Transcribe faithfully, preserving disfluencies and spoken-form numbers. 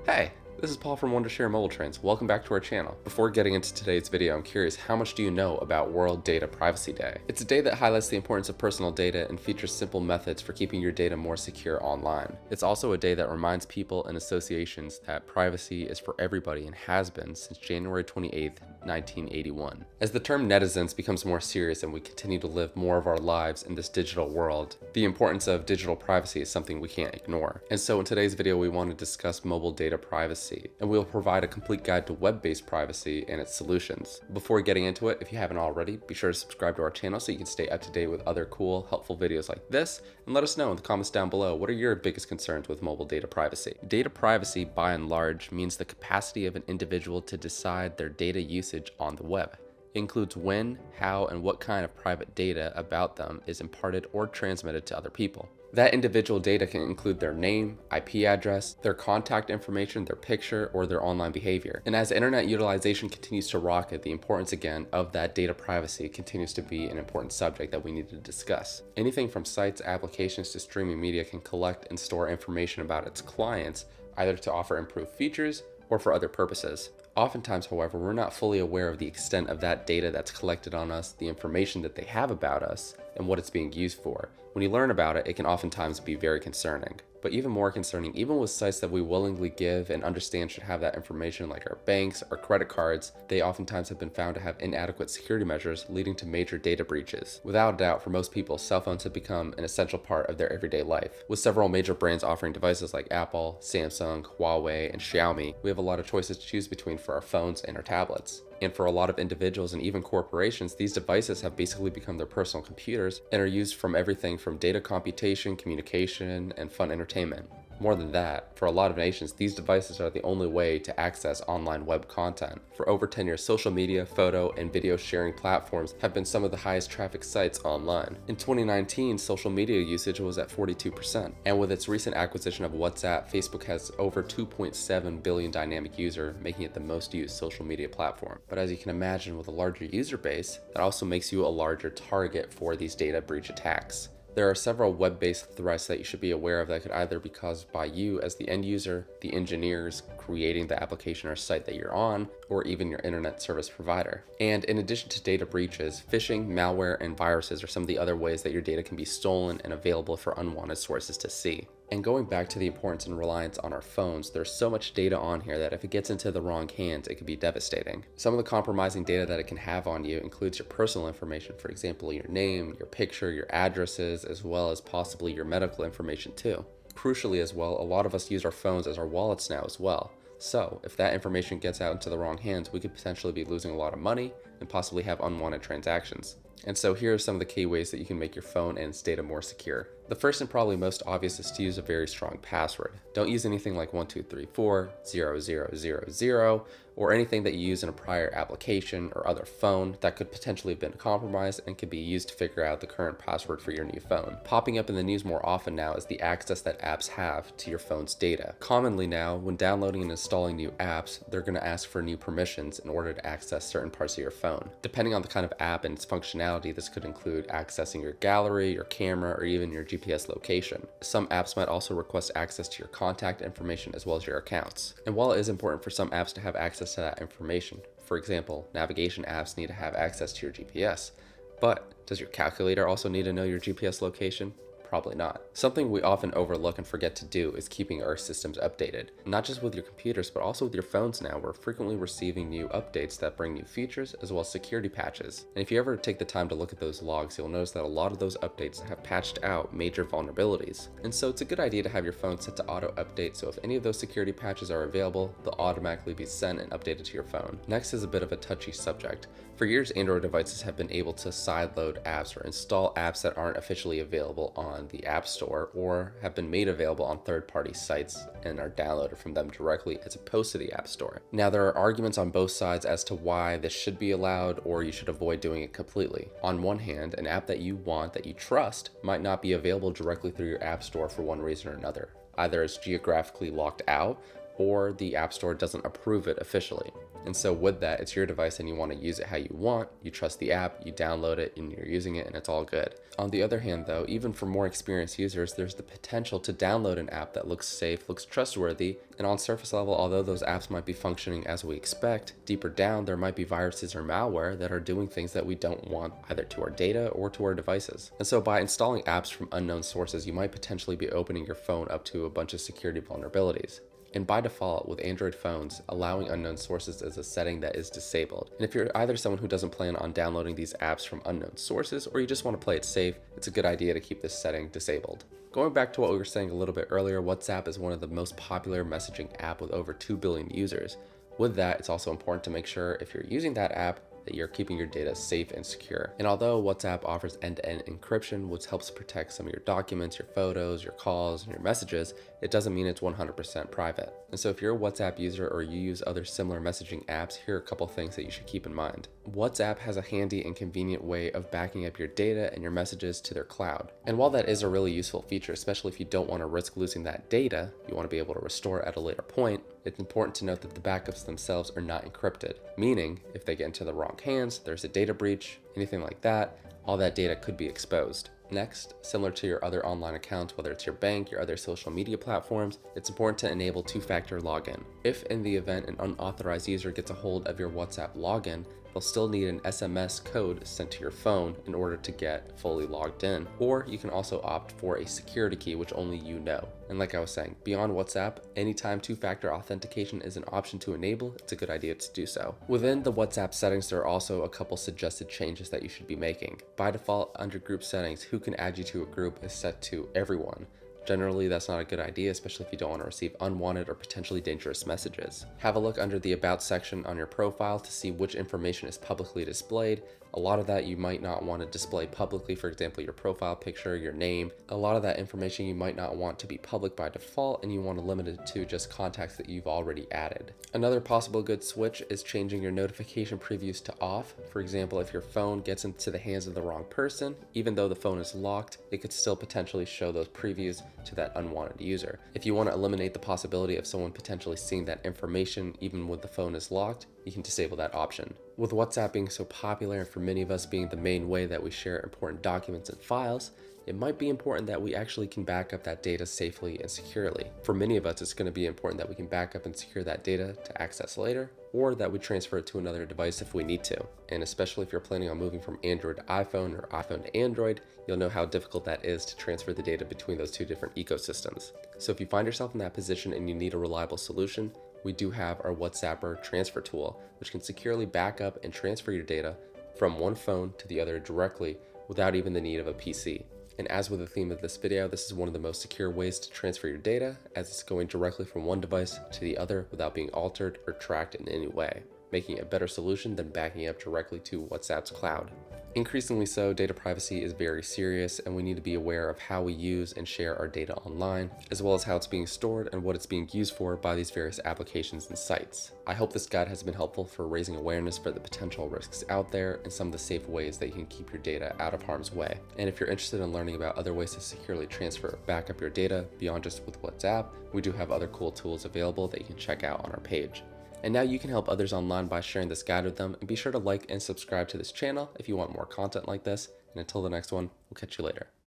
Hey, this is Paul from Wondershare MobileTrans. Welcome back to our channel. Before getting into today's video, I'm curious, how much do you know about World Data Privacy Day? It's a day that highlights the importance of personal data and features simple methods for keeping your data more secure online. It's also a day that reminds people and associations that privacy is for everybody and has been since January twenty-eighth, nineteen eighty-one. As the term netizens becomes more serious and we continue to live more of our lives in this digital world, the importance of digital privacy is something we can't ignore. And so in today's video, we want to discuss mobile data privacy, and we'll provide a complete guide to web-based privacy and its solutions. Before getting into it, if you haven't already, be sure to subscribe to our channel so you can stay up to date with other cool, helpful videos like this, and let us know in the comments down below, what are your biggest concerns with mobile data privacy? Data privacy, by and large, means the capacity of an individual to decide their data usage on the web. It includes when, how, and what kind of private data about them is imparted or transmitted to other people. That individual data can include their name, I P address, their contact information, their picture, or their online behavior. And as internet utilization continues to rocket, the importance again of that data privacy continues to be an important subject that we need to discuss. Anything from sites, applications, to streaming media can collect and store information about its clients, either to offer improved features or for other purposes. Oftentimes, however, we're not fully aware of the extent of that data that's collected on us, the information that they have about us, and what it's being used for. When you learn about it, it can oftentimes be very concerning. But even more concerning, even with sites that we willingly give and understand should have that information, like our banks, our credit cards, they oftentimes have been found to have inadequate security measures, leading to major data breaches. Without a doubt, for most people, cell phones have become an essential part of their everyday life. With several major brands offering devices like Apple, Samsung, Huawei, and Xiaomi, we have a lot of choices to choose between for our phones and our tablets. And for a lot of individuals and even corporations, these devices have basically become their personal computers and are used from everything from data computation, communication, and fun entertainment. More than that, for a lot of nations, these devices are the only way to access online web content. For over ten years, social media, photo, and video sharing platforms have been some of the highest traffic sites online. In twenty nineteen, social media usage was at forty-two percent. And with its recent acquisition of WhatsApp, Facebook has over two point seven billion dynamic users, making it the most used social media platform. But as you can imagine, with a larger user base, that also makes you a larger target for these data breach attacks. There are several web-based threats that you should be aware of that could either be caused by you as the end user, the engineers creating the application or site that you're on, or even your internet service provider. And in addition to data breaches, phishing, malware, and viruses are some of the other ways that your data can be stolen and available for unwanted sources to see. And going back to the importance and reliance on our phones, there's so much data on here that if it gets into the wrong hands, it could be devastating. Some of the compromising data that it can have on you includes your personal information, for example, your name, your picture, your addresses, as well as possibly your medical information too. Crucially as well, a lot of us use our phones as our wallets now as well. So if that information gets out into the wrong hands, we could potentially be losing a lot of money and possibly have unwanted transactions. And so here are some of the key ways that you can make your phone and its data more secure. The first and probably most obvious is to use a very strong password. Don't use anything like one two three four, zero zero zero zero, or anything that you use in a prior application or other phone that could potentially have been compromised and could be used to figure out the current password for your new phone. Popping up in the news more often now is the access that apps have to your phone's data. Commonly now, when downloading and installing new apps, they're going to ask for new permissions in order to access certain parts of your phone. Depending on the kind of app and its functionality, this could include accessing your gallery, your camera, or even your G P S location. Some apps might also request access to your contact information as well as your accounts. And while it is important for some apps to have access to that information, for example, navigation apps need to have access to your G P S, but does your calculator also need to know your G P S location? Probably not. Something we often overlook and forget to do is keeping our systems updated. Not just with your computers, but also with your phones now. We're frequently receiving new updates that bring new features as well as security patches. And if you ever take the time to look at those logs, you'll notice that a lot of those updates have patched out major vulnerabilities. And so it's a good idea to have your phone set to auto update, so if any of those security patches are available, they'll automatically be sent and updated to your phone. Next is a bit of a touchy subject. For years, Android devices have been able to sideload apps or install apps that aren't officially available on the App Store or have been made available on third-party sites and are downloaded from them directly as opposed to the App Store. Now, there are arguments on both sides as to why this should be allowed or you should avoid doing it completely. On one hand, an app that you want, that you trust, might not be available directly through your App Store for one reason or another. Either it's geographically locked out, or the App Store doesn't approve it officially. And so with that, it's your device and you want to use it how you want. You trust the app, you download it, and you're using it, and it's all good. On the other hand though, even for more experienced users, there's the potential to download an app that looks safe, looks trustworthy, and on surface level, although those apps might be functioning as we expect, deeper down there might be viruses or malware that are doing things that we don't want either to our data or to our devices. And so by installing apps from unknown sources, you might potentially be opening your phone up to a bunch of security vulnerabilities. And by default, with Android phones, allowing unknown sources is a setting that is disabled. And if you're either someone who doesn't plan on downloading these apps from unknown sources, or you just want to play it safe, it's a good idea to keep this setting disabled. Going back to what we were saying a little bit earlier, WhatsApp is one of the most popular messaging app with over two billion users. With that, it's also important to make sure if you're using that app, that you're keeping your data safe and secure. And although WhatsApp offers end-to-end encryption, which helps protect some of your documents, your photos, your calls, and your messages, it doesn't mean it's one hundred percent private. And so if you're a WhatsApp user or you use other similar messaging apps, here are a couple things that you should keep in mind. WhatsApp has a handy and convenient way of backing up your data and your messages to their cloud. And while that is a really useful feature, especially if you don't want to risk losing that data, you want to be able to restore it at a later point, it's important to note that the backups themselves are not encrypted, meaning if they get into the wrong hands, there's a data breach, anything like that, all that data could be exposed. Next, similar to your other online accounts, whether it's your bank, your other social media platforms, it's important to enable two-factor login. If in the event an unauthorized user gets a hold of your WhatsApp login, they'll still need an S M S code sent to your phone in order to get fully logged in. Or you can also opt for a security key, which only you know. And like I was saying, beyond WhatsApp, anytime two-factor authentication is an option to enable, it's a good idea to do so. Within the WhatsApp settings, there are also a couple suggested changes that you should be making. By default, under group settings, who can add you to a group is set to everyone. Generally, that's not a good idea, especially if you don't want to receive unwanted or potentially dangerous messages. Have a look under the About section on your profile to see which information is publicly displayed. A lot of that you might not want to display publicly, for example, your profile picture, your name. A lot of that information you might not want to be public by default, and you want to limit it to just contacts that you've already added. Another possible good switch is changing your notification previews to off. For example, if your phone gets into the hands of the wrong person, even though the phone is locked, it could still potentially show those previews to that unwanted user. If you want to eliminate the possibility of someone potentially seeing that information even when the phone is locked, you can disable that option. With WhatsApp being so popular and for many of us being the main way that we share important documents and files, it might be important that we actually can back up that data safely and securely. For many of us, it's going to be important that we can back up and secure that data to access later, or that we transfer it to another device if we need to. And especially if you're planning on moving from Android to iPhone or iPhone to Android, you'll know how difficult that is to transfer the data between those two different ecosystems. So if you find yourself in that position and you need a reliable solution, we do have our Wustapper transfer tool, which can securely back up and transfer your data from one phone to the other directly without even the need of a P C. And as with the theme of this video, this is one of the most secure ways to transfer your data, as it's going directly from one device to the other without being altered or tracked in any way, making it a better solution than backing up directly to WhatsApp's cloud. Increasingly so, data privacy is very serious, and we need to be aware of how we use and share our data online, as well as how it's being stored and what it's being used for by these various applications and sites. I hope this guide has been helpful for raising awareness for the potential risks out there and some of the safe ways that you can keep your data out of harm's way. And if you're interested in learning about other ways to securely transfer or back up your data beyond just with WhatsApp, we do have other cool tools available that you can check out on our page. And now you can help others online by sharing this guide with them, and be sure to like and subscribe to this channel if you want more content like this. And until the next one, we'll catch you later.